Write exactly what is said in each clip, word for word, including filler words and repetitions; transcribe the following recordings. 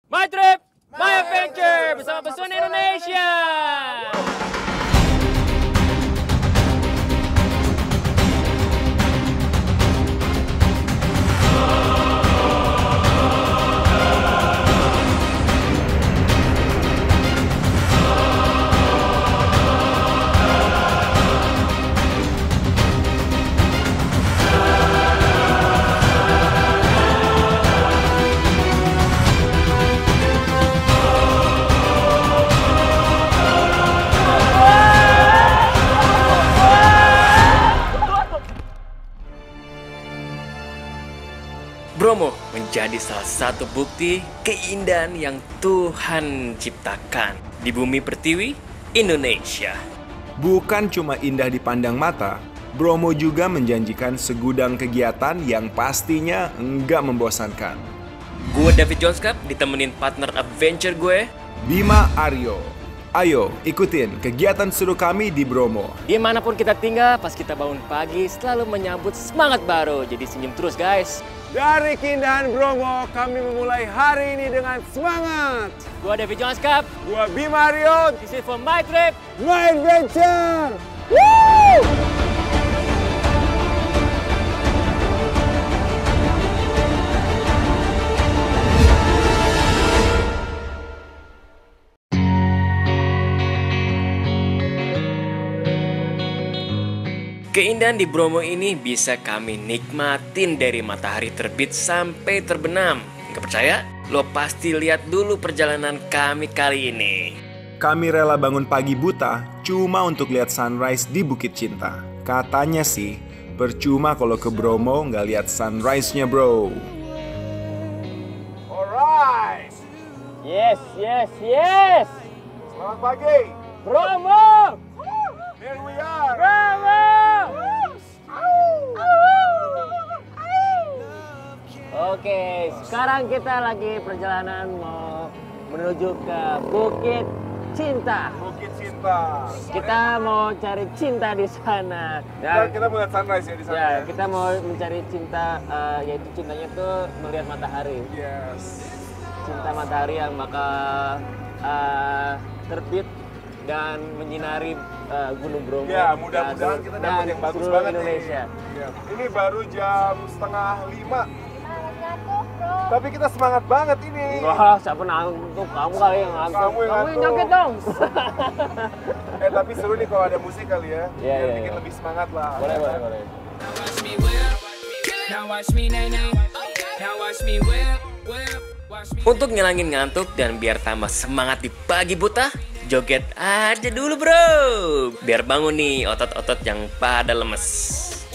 My Trip, My Adventure bersama Pesona Indonesia. Bromo menjadi salah satu bukti keindahan yang Tuhan ciptakan di bumi pertiwi Indonesia. Bukan cuma indah dipandang mata, Bromo juga menjanjikan segudang kegiatan yang pastinya enggak membosankan. Gue David Jonskap ditemenin partner adventure gue, Bima Aryo. Ayo ikutin kegiatan seru kami di Bromo. Dimanapun kita tinggal, pas kita bangun pagi selalu menyambut semangat baru. Jadi senyum terus guys. Dari keindahan Bromo, kami memulai hari ini dengan semangat. Gue David Jonskap. Gua Bima Aryo. This is for My Trip, My Adventure. Woo! Keindahan di Bromo ini bisa kami nikmatin dari matahari terbit sampai terbenam. Nggak percaya? Lo pasti lihat dulu perjalanan kami kali ini. Kami rela bangun pagi buta cuma untuk lihat sunrise di Bukit Cinta. Katanya sih, percuma kalau ke Bromo nggak lihat sunrise-nya bro. Alright. Yes, yes, yes. Selamat pagi. Bromo! Here we are. Bromo! Oke, sekarang kita lagi perjalanan mau menuju ke Bukit Cinta. Bukit Cinta. Kita mau cari cinta di sana. Dan kita melihat sunrise ya di sana. Ya, kita mau mencari cinta, uh, yaitu cintanya tuh melihat matahari. Yes. Cinta matahari yang bakal uh, terbit dan menyinari uh, Gunung Bromo. Ya, mudah-mudahan kita dapat yang bagus seluruh banget Indonesia. nih. Ya. Ini baru jam setengah lima. Tapi kita semangat banget ini. Wah, siapa ngantuk? Kamu kali yang ngantuk. Kamu yang Kamu ngantuk. joget dong. Eh tapi seru nih kalau ada musik kali ya. Iya, Biar iya, bikin iya. lebih semangat lah. Boleh, boleh, boleh. Untuk ngilangin ngantuk dan biar tambah semangat di pagi buta, joget aja dulu bro. Biar bangun nih otot-otot yang pada lemes.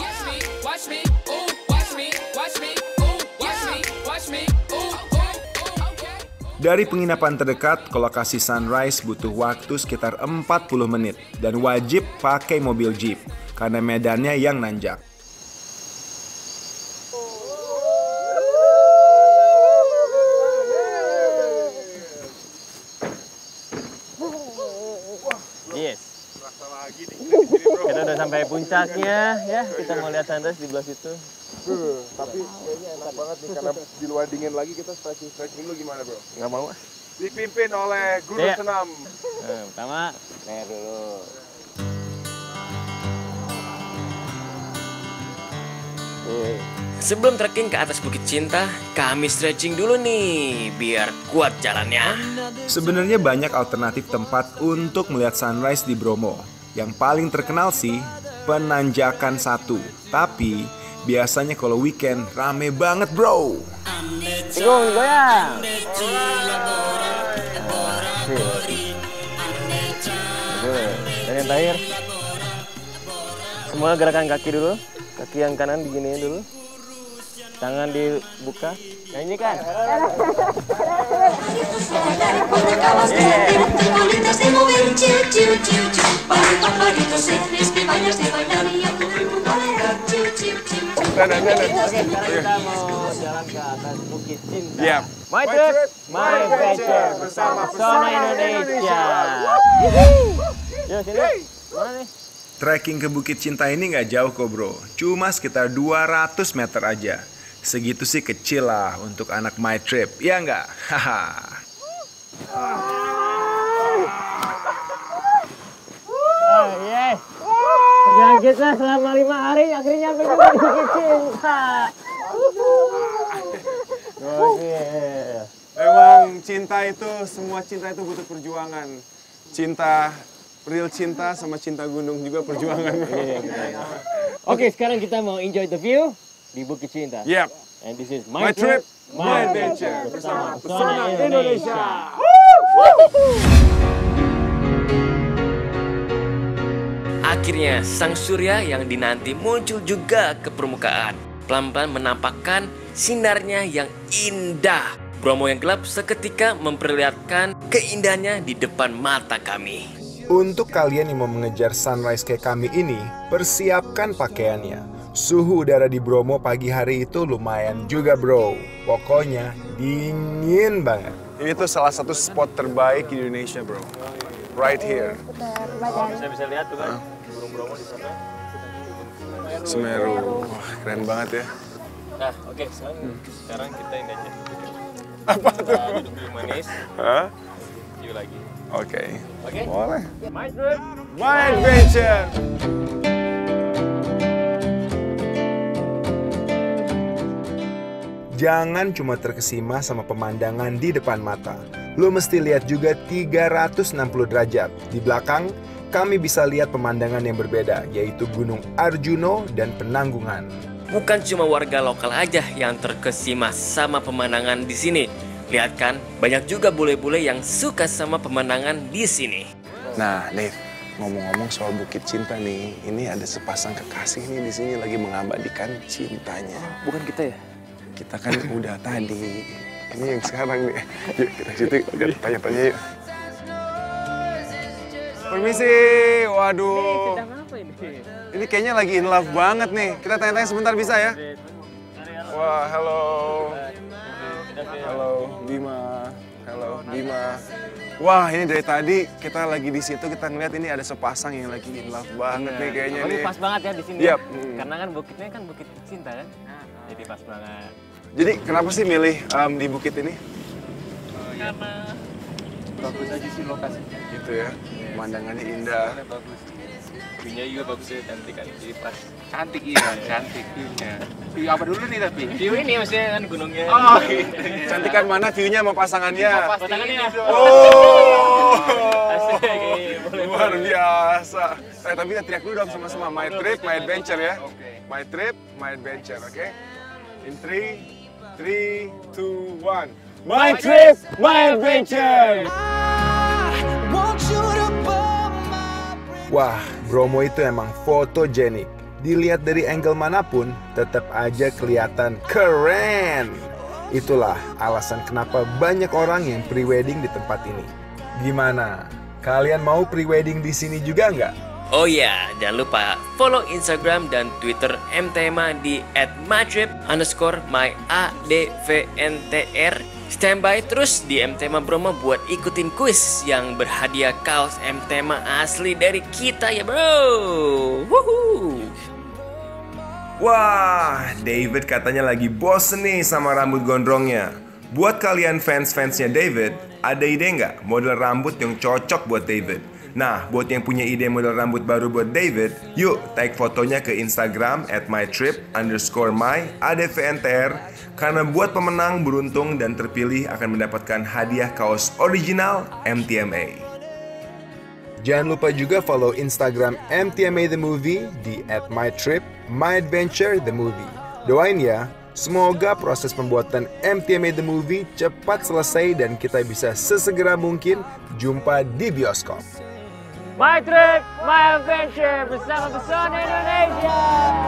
Dari penginapan terdekat ke lokasi sunrise butuh waktu sekitar empat puluh menit dan wajib pakai mobil jeep karena medannya yang nanjak. Yes. Rasa lagi nih. Kita udah sampai puncaknya ya. Kita mau lihat sunrise di belah situ. Duh, tapi kayaknya enak banget nih karena di luar dingin lagi kita stretching-stretching dulu gimana bro? Nggak mau? Dipimpin oleh guru Iya. senam. Nah, pertama, leher dulu. Sebelum trekking ke atas Bukit Cinta, kami stretching dulu nih, biar kuat jalannya. Sebenarnya banyak alternatif tempat untuk melihat sunrise di Bromo. Yang paling terkenal sih Penanjakan satu. Tapi biasanya kalau weekend rame banget bro. Tinggung, goyang. Dan yang terakhir, semua gerakan kaki dulu. Kaki yang kanan diginiin dulu. Tangan dibuka. Nyanyikan. Oke, sekarang kita mau jalan ke atas Bukit Cinta. Iya. My Trip, My Adventure bersama Pesona Indonesia. Yuk sini. Mana nih? Trekking ke Bukit Cinta ini nggak jauh kok bro, cuma sekitar dua ratus meter aja. Segitu sih kecil lah untuk anak My Trip, ya nggak? Haha. Oh yeah. Perjalanan kita selama lima hari akhirnya nyampe juga di Bukit Cinta. Oke. Emang cinta itu, semua cinta itu butuh perjuangan. Cinta, real cinta sama cinta gunung juga perjuangan. Oke, sekarang kita mau enjoy the view di Bukit Cinta. Yep. And this is My my, trip, trip, my adventure bersama Pesona Indonesia. Akhirnya sang surya yang dinanti muncul juga ke permukaan. Pelan-pelan menampakkan sinarnya yang indah. Bromo yang gelap seketika memperlihatkan keindahannya di depan mata kami. Untuk kalian yang mau mengejar sunrise kayak kami ini, persiapkan pakaiannya. Suhu udara di Bromo pagi hari itu lumayan juga bro. Pokoknya dingin banget. Ini tuh salah satu spot terbaik di Indonesia bro. Right here. Bisa bisa lihat tuh kan, burung Bromo di sana. Semeru. Wah, keren banget ya. Nah, oke, okay, sekarang, hmm. sekarang kita ini aja. Apa tuh? Kita duduk dulu manis. Hah? View lagi. Oke. Okay. Oke? Okay? Boleh. My trip, my adventure. Jangan cuma terkesima sama pemandangan di depan mata. Lo mesti lihat juga tiga ratus enam puluh derajat. Di belakang, kami bisa lihat pemandangan yang berbeda, yaitu Gunung Arjuno dan Penanggungan. Bukan cuma warga lokal aja yang terkesima sama pemandangan di sini. Lihat kan, banyak juga bule-bule yang suka sama pemandangan di sini. Nah, Dave, ngomong-ngomong soal Bukit Cinta nih, ini ada sepasang kekasih nih di sini lagi mengabadikan cintanya. bukan kita ya? Kita kan udah tadi. Ini yang sekarang nih. Yuk, kita situ tanya-tanya yuk. Permisi, waduh. Sedang apa ini? Ini kayaknya lagi in love banget nih. Kita tanya-tanya sebentar bisa ya? Wah, halo. Halo, Bima. Halo, Bima. Wah, ini dari tadi kita lagi di situ, kita ngeliat ini ada sepasang yang lagi in love banget nih kayaknya Oh, nih. ini pas banget ya di sini. Yap. Ya? Karena kan bukitnya kan Bukit Cinta kan. Jadi pas banget. Jadi kenapa sih milih um, di bukit ini? Karena bagus aja sih lokasinya. Gitu ya, pemandangannya indah. Bagus. View-nya juga bagus ya, cantik kan. Jadi pas. Cantik iya, cantik view-nya. View apa dulu nih tapi? View ini maksudnya kan gunungnya. Oh, cantikan mana view-nya sama pasangannya? Pasangannya. Oh, Asik, boleh. luar biasa. Eh, tapi kita teriak dulu dong sama-sama. My trip, my adventure ya. My trip, my adventure, oke? Okay? In three, three, two, one. My trip, my adventure. Wah, Bromo itu emang fotogenik. Dilihat dari angle manapun, tetap aja kelihatan keren. Itulah alasan kenapa banyak orang yang pre-wedding di tempat ini. Gimana? Kalian mau pre-wedding di sini juga nggak? Oh ya, jangan lupa follow Instagram dan Twitter M T M A di at mytrip underscore my A D V N T R. Standby terus di M T M A Bromo buat ikutin kuis yang berhadiah kaos M T M A asli dari kita ya bro. Woohoo. Wah, David katanya lagi bosen nih sama rambut gondrongnya. Buat kalian fans-fansnya David, ada ide nggak model rambut yang cocok buat David? Nah, buat yang punya ide model rambut baru buat David, yuk tag fotonya ke Instagram at mytrip underscore my A D V N T R. Karena buat pemenang beruntung dan terpilih akan mendapatkan hadiah kaos original M T M A. Jangan lupa juga follow Instagram M T M A The Movie di at mytrip my adventure the movie. Doain ya, semoga proses pembuatan M T M A The Movie cepat selesai dan kita bisa sesegera mungkin jumpa di bioskop. My trip, my adventure bersama Pesona Indonesia.